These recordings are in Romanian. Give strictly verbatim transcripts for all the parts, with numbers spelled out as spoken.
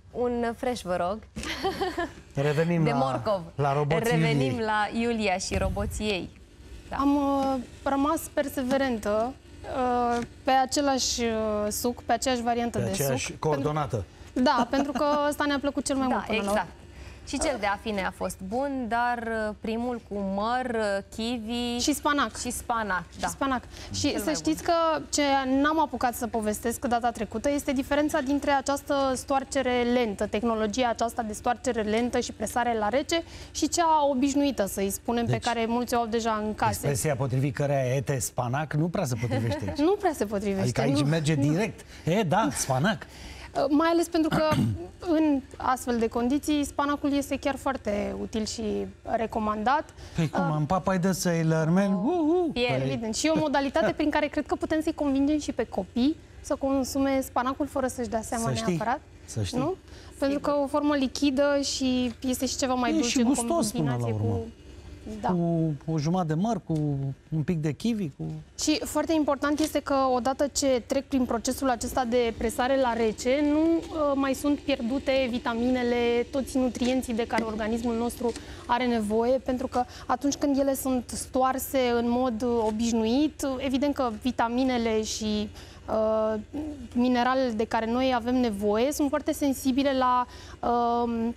un fresh, vă rog. Revenim de la, morcov. la roboții Revenim Iuliei. la Iulia și roboții ei. Da. Am uh, rămas perseverentă uh, pe același uh, suc, pe aceeași variantă Pe de aceeași suc. coordonată. Pentru, da, pentru că ăsta ne-a plăcut cel mai Da, mult până exact. la urmă. Și cel de afine a fost bun, dar primul cu măr, kiwi Și spanac. și spanac. Da. Și spanac. Și Cel să mai știți că ce n-am apucat să povestesc data trecută este diferența dintre această stoarcere lentă, tehnologia aceasta de stoarcere lentă și presare la rece și cea obișnuită, să-i spunem, Deci, pe care mulți o au deja în case. Expresia potrivit căreia ete spanac nu prea se potrivește aici. Nu prea se potrivește. Adică aici nu. merge direct. E, da, spanac. Mai ales pentru că în astfel de condiții spanacul este chiar foarte util și recomandat. Păi cum, am papai de Sailor Man? Uh, uh. E evident. Și e o modalitate prin care cred că putem să-i convingem și pe copii să consume spanacul fără să-și dea seama Să știi. neapărat. Să știi. Nu? Pentru că o formă lichidă și este și ceva mai E dulce și în gustos până la combinație urmă. cu... Da. Cu o jumătate de măr, cu un pic de kiwi, cu... Și foarte important este că odată ce trec prin procesul acesta de presare la rece, nu uh, mai sunt pierdute vitaminele, toți nutrienții de care organismul nostru are nevoie, pentru că atunci când ele sunt stoarse în mod uh, obișnuit, evident că vitaminele și uh, mineralele de care noi avem nevoie sunt foarte sensibile la uh,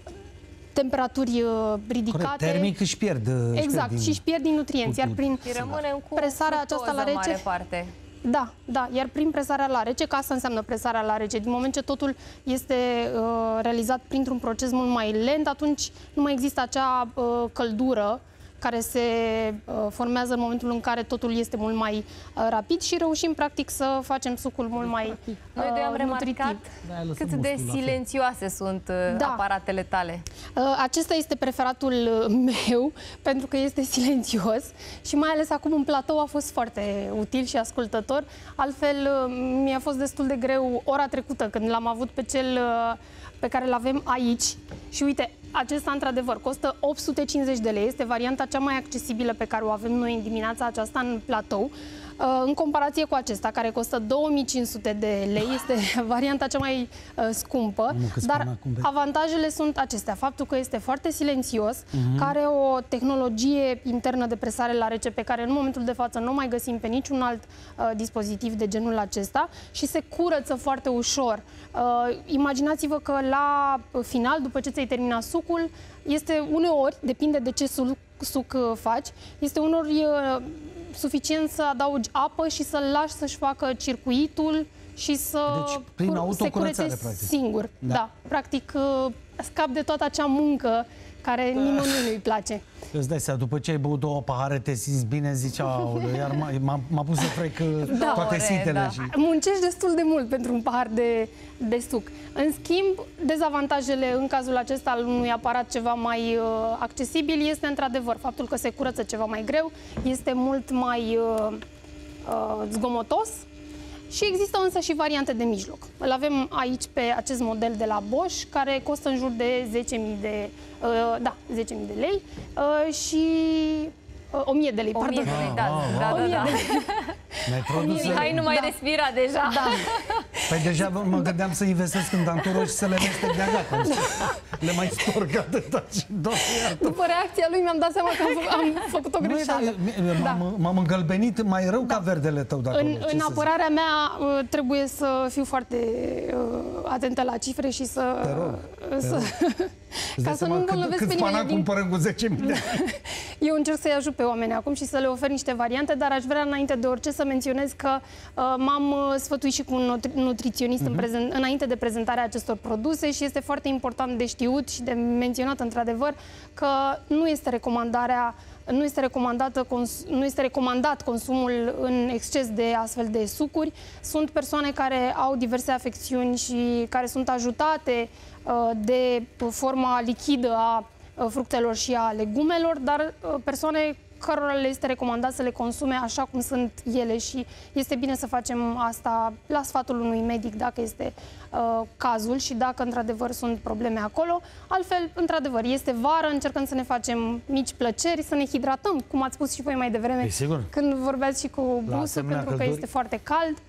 temperaturi ridicate. Corect, termic își pierd. Își Exact, pierd din... și își pierd din nutrienți, iar prin Și rămânem cu presarea aceasta la fructoză, rece... mare parte. Da, da, iar prin presarea la rece, că asta înseamnă presarea la rece, din moment ce totul este uh, realizat printr-un proces mult mai lent, atunci nu mai există acea uh, căldură care se uh, formează în momentul în care totul este mult mai uh, rapid și reușim practic să facem sucul mult mai uh, Noi doi am remarcat nutritiv. cât de silențioase sunt uh, Da. aparatele tale. Uh, Acesta este preferatul uh, meu pentru că este silențios și mai ales acum în platou a fost foarte util și ascultător. Altfel uh, mi-a fost destul de greu ora trecută când l-am avut pe cel uh, pe care îl avem aici. Și uite, acesta într-adevăr costă opt sute cincizeci de lei. Este varianta cea mai accesibilă pe care o avem noi în dimineața aceasta în platou. În comparație cu acesta, care costă două mii cinci sute de lei, este varianta cea mai uh, scumpă, dar avantajele sunt acestea. Faptul că este foarte silențios, uh-huh. că are o tehnologie internă de presare la rece pe care în momentul de față nu o mai găsim pe niciun alt uh, dispozitiv de genul acesta și se curăță foarte ușor. Uh, imaginați-vă că la final, după ce ți-ai terminat sucul, este uneori, depinde de ce suc, suc uh, faci, este uneori... Uh, suficient să adaugi apă și să-l lași să-și facă circuitul și să deci, prin autocurățare, practic. Singur. Da. Da. Practic, scap de toată acea muncă care da. nimănui nu-i place. Îți dai seama, după ce ai băut două pahare, te simți bine, zici, aoleu, iar m-a pus să trec da, toate ore, sitele. Da. Și... Muncești destul de mult pentru un pahar de, de suc. În schimb, dezavantajele în cazul acesta al unui aparat ceva mai uh, accesibil este într-adevăr faptul că se curăță ceva mai greu, este mult mai uh, uh, zgomotos. Și există însă și variante de mijloc. Îl avem aici pe acest model de la Bosch, care costă în jur de zece mii de, uh, da, zece mii de lei uh, și uh, o mie de lei, pardon. o mie de lei, da, da, da, da. Mihai nu mai da. respira deja. Da. Păi deja mă gândeam să investesc în dantură și să le mestec de gata. Le mai storc atâta și doar. După reacția lui mi-am dat seama că am, fă, am făcut o greșeală. M-am da. îngălbenit mai rău da. ca verdele tău. Dacă în în apărarea zic. mea trebuie să fiu foarte uh, atentă la cifre și să... Te rog, uh, să ca să nu îmbolnăvesc pe nimeni. Cât cumpărăm cu zece mii de lei? Eu încerc să-i ajut pe oameni acum și să le ofer niște variante, dar aș vrea înainte de orice să menționez că uh, m-am uh, sfătuit și cu un nutri nutriționist uh-huh. în prezent, înainte de prezentarea acestor produse și este foarte important de știut și de menționat într-adevăr că nu este recomandarea Nu este, recomandată, nu este recomandat consumul în exces de astfel de sucuri. Sunt persoane care au diverse afecțiuni și care sunt ajutate uh, de forma lichidă a uh, fructelor și a legumelor, dar uh, persoane cărora le este recomandat să le consume așa cum sunt ele și este bine să facem asta la sfatul unui medic dacă este uh, cazul și dacă într-adevăr sunt probleme acolo. Altfel, într-adevăr, este vară, încercăm să ne facem mici plăceri, să ne hidratăm, cum ați spus și voi mai devreme, e sigur. când vorbeați și cu busul, pentru că călduri. este foarte cald.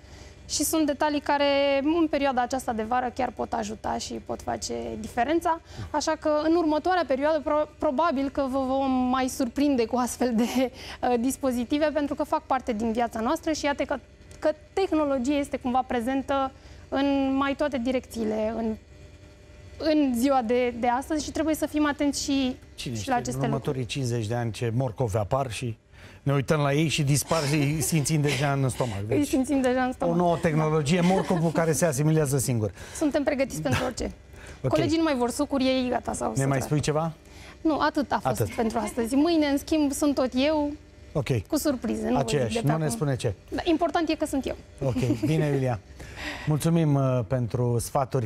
și sunt detalii care în perioada aceasta de vară chiar pot ajuta și pot face diferența. Așa că în următoarea perioadă pro probabil că vă vom mai surprinde cu astfel de uh, dispozitive, pentru că fac parte din viața noastră și iată că, că tehnologia este cumva prezentă în mai toate direcțiile, în, în ziua de, de astăzi și trebuie să fim atenți și, Cine și știe, la aceste în următorii cincizeci de ani ce morcovi apar și ne uităm la ei și dispar și îi simțim deja în stomac. lucruri. Îi Deci, simțim deja în stomac. o nouă tehnologie, morcovul care se asimilează singur. Suntem pregătiți pentru orice. Okay. Colegii nu mai vor sucuri, ei gata sau Ne mai spui ceva? Nu, atât a fost Atât. pentru astăzi. Mâine, în schimb, sunt tot eu, Ok. cu surprize. Nu Aceeași, vă zic de nu pe ne acum. spune ce. Da, important e că sunt eu. Ok, bine, Iulia. Mulțumim uh, pentru sfaturi.